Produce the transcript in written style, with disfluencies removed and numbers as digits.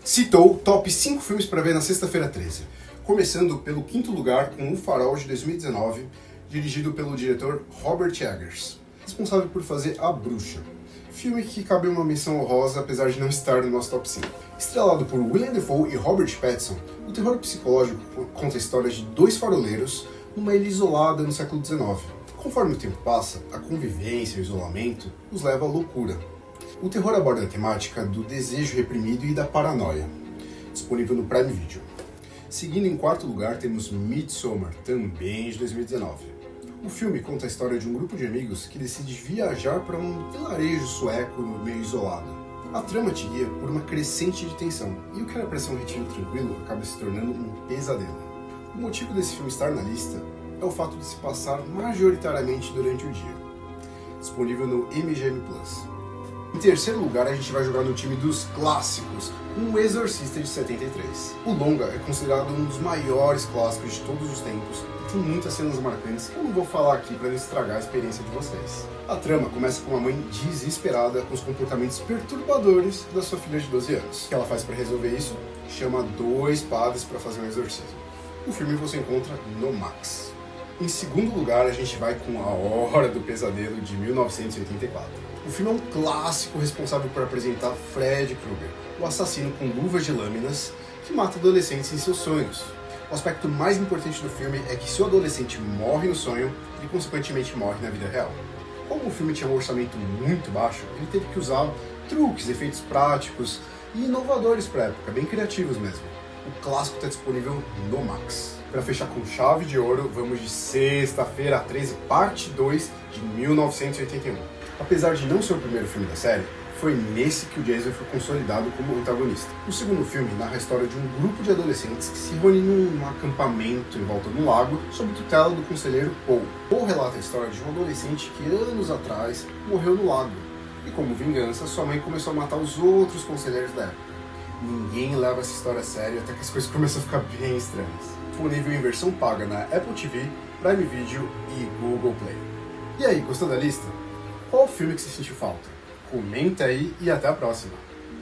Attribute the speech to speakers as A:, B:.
A: citou top 5 filmes para ver na sexta-feira 13, começando pelo quinto lugar com O Farol de 2019, dirigido pelo diretor Robert Eggers, responsável por fazer A Bruxa, filme que cabe uma menção honrosa apesar de não estar no nosso top 5. Estrelado por Willem Dafoe e Robert Pattinson, o terror psicológico conta a história de dois faroleiros numa ilha isolada no século XIX. Conforme o tempo passa, a convivência e o isolamento os leva à loucura. O terror aborda a temática do desejo reprimido e da paranoia, disponível no Prime Video. Seguindo em quarto lugar temos Midsommar, também de 2019. O filme conta a história de um grupo de amigos que decide viajar para um vilarejo sueco no meio isolado. A trama te guia por uma crescente de tensão, e o que era para ser um retiro tranquilo acaba se tornando um pesadelo. O motivo desse filme estar na lista é o fato de se passar majoritariamente durante o dia. Disponível no MGM+. Em terceiro lugar, a gente vai jogar no time dos clássicos, O Exorcista de 73. O longa é considerado um dos maiores clássicos de todos os tempos e tem muitas cenas marcantes que eu não vou falar aqui para não estragar a experiência de vocês. A trama começa com uma mãe desesperada com os comportamentos perturbadores da sua filha de 12 anos. O que ela faz para resolver isso? Chama 2 padres para fazer um exorcismo. O filme você encontra no Max. Em segundo lugar, a gente vai com A Hora do Pesadelo, de 1984. O filme é um clássico responsável por apresentar Fred Krueger, o assassino com luvas de lâminas que mata adolescentes em seus sonhos. O aspecto mais importante do filme é que se o adolescente morre no sonho, ele consequentemente morre na vida real. Como o filme tinha um orçamento muito baixo, ele teve que usar truques, efeitos práticos e inovadores para a época, bem criativos mesmo. O clássico está disponível no Max. Para fechar com chave de ouro, vamos de Sexta-feira 13, parte 2 de 1981. Apesar de não ser o primeiro filme da série, foi nesse que o Jason foi consolidado como antagonista. O segundo filme narra a história de um grupo de adolescentes que se reúnem num acampamento em volta de um lago sob tutela do conselheiro Paul. Paul relata a história de um adolescente que anos atrás morreu no lago, e como vingança, sua mãe começou a matar os outros conselheiros da época. Ninguém leva essa história a sério até que as coisas começam a ficar bem estranhas. Disponível em versão paga na Apple TV, Prime Video e Google Play. E aí, gostou da lista? Qual filme que você sentiu falta? Comenta aí e até a próxima!